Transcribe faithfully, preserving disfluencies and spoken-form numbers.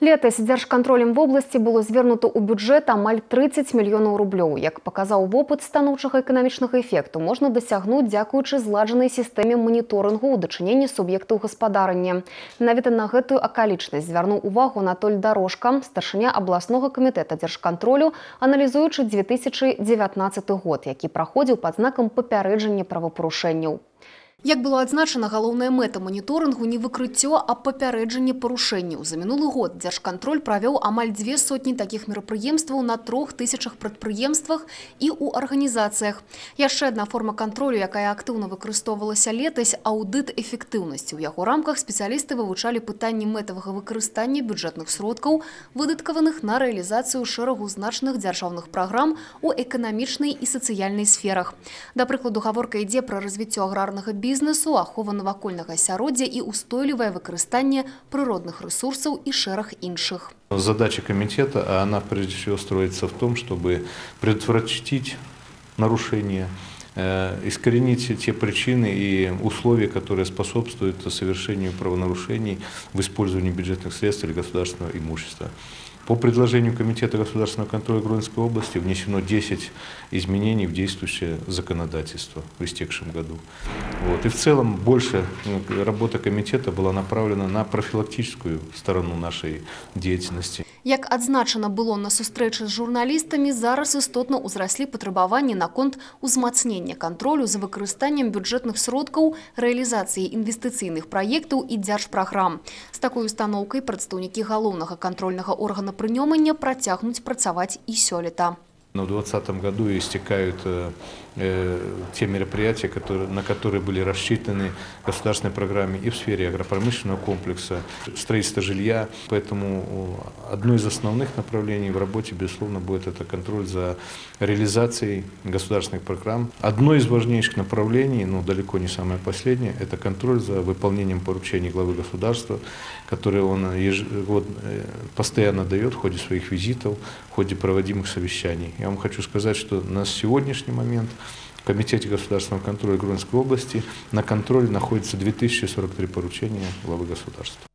Летась дзяржкантролем в области было звернуто ў бюджэт амаль тридцать мільёнаў рублёў. Як паказаў вопыт станоўчага эканамічнага эфекту, можна дасягнуць дзякуючы зладжанай сістэме маніторынгу ў дачыненні суб'ектаў гаспадарання. Менавіта на гэтую акалічнасць звярнуў увагу Анатоль Дорожка, старшыня абласнога камітэта дзяржкантролю, аналізуючы две тысячи девятнадцаты год, які праходзіў пад знакам папярэджання правапарушэнняў. Як было адзначана, галоўная мэта маніторынгу не выкрыццё, а папярэджанне парушэнняў. За мінулы год дзяржкантроль правёў амаль дзве сотні такіх мерапрыемстваў на трох тысячах прадпрыемствах і ў арганізацыях. Яшчэ адна форма кантролю, якая актыўна выкарыстоўвалася летась – аўдыт эфектыўнасці. У яго рамках спецыялісты вывучалі пытанні мэтавага выкарыстання бюджэтных сродкаў, выдаткаваных на рэалізацыю шэрагу значных дзяржаўных праграм у эканамічнай і сацыяльнай сферах. Да прыкладу, гаворка ідзе пра развіццё аграрнага бізнесу, бізнесу, ахова навакольнага асяроддзя і устойлівае выкарыстанне природных ресурсов и шэраг іншых. Задача комитета, она прежде всего строится в том, чтобы предотвратить нарушения, искоренить те причины и условия, которые способствуют совершению правонарушений в использовании бюджетных средств или государственного имущества. По предложению Комитета государственного контроля Гродненской области внесено десять изменений в действующее законодательство в истекшем году. Вот. И в целом больше работа комитета была направлена на профилактическую сторону нашей деятельности. Як адзначана было на сустрэчы з журналістамі, зараз істотна ўзраслі патрабаванні наконт узмацнення кантролю за выкарыстаннем бюджэтных сродкаў, рэалізацыі інвестыцыйных праектаў і дзяржпраграм. З такой установкай прадстаўнікі галоўнага кантрольнага органа прынёмання працягнуць працаваць і сёлета. Но в две тысячи двадцатом году истекают э, э, те мероприятия, которые, на которые были рассчитаны в государственной программе и в сфере агропромышленного комплекса, строительства жилья. Поэтому одно из основных направлений в работе, безусловно, будет это контроль за реализацией государственных программ. Одно из важнейших направлений, но далеко не самое последнее, это контроль за выполнением поручений главы государства, которые он ежегодно, постоянно дает в ходе своих визитов, в ходе проводимых совещаний. Я вам хочу сказать, что на сегодняшний момент в Комитете государственного контроля Гродненской области на контроле находится две тысячи сорок три поручения главы государства.